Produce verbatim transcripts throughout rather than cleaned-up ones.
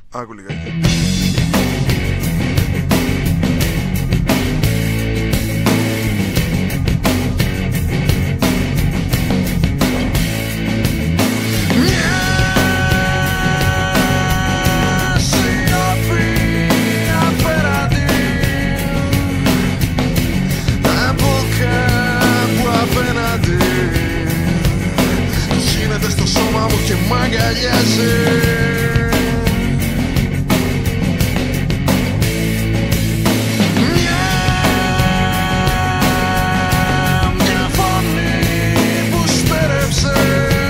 Άκου λιγάκι. Στο σώμα μου και μ' αγκαλιάζει. Μια, μια φωνή που στέρεψε.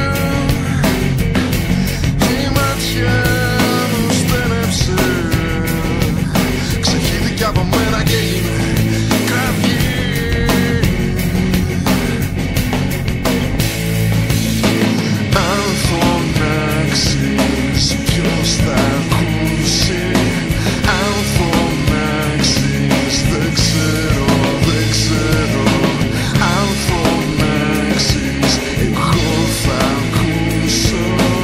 Η ματιά μου στένεψε. Ξεχύθηκε από μένα και έγινε κραυγή. Ποιος θα ακούσει, αν φωνάξεις, δεν ξέρω, δεν ξέρω. Αν φωνάξεις, εγώ θα ακούσω.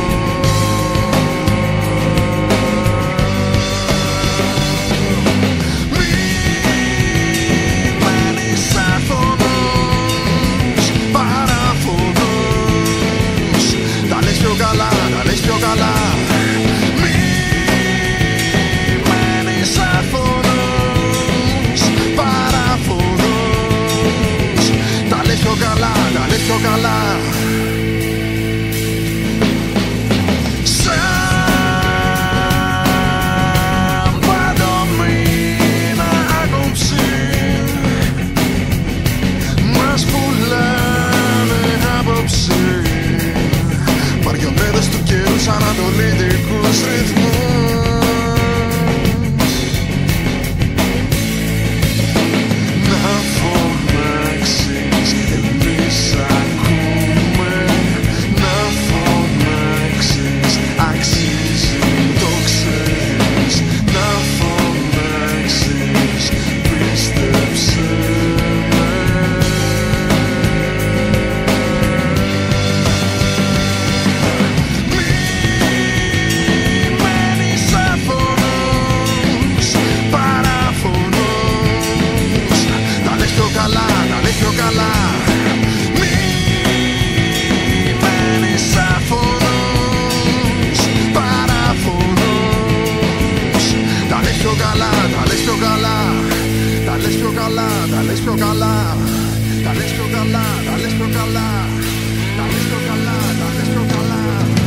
Μη μένεις άφωνος, παράφωνος. Τα λες πιο καλά, τα λες πιο καλά. Τα λες πιο καλά. Σαν παντομήνα άποψη μας πουλάνε άποψη. Μαριονέτες του καιρού σαν ανατολίτικους ρυθμούς. Να φωνάξεις, εμείς ακούμε. Να φωνάξεις, αξίζει, το ξέρεις. Να φωνάξεις, πίστεψε με. Μη μένεις άφωνος, παράφωνος. Τα λες πιο καλά, τα λες πιο καλά. Μη μένεις άφωνος, παράφωνος. Τα λες πιο καλά, τα λες πιο καλά. Τα λες πιο καλά, τα λες πιο καλά. Τα λες πιο καλά, τα λες πιο καλά. Τα λες πιο καλά, τα λες πιο καλά.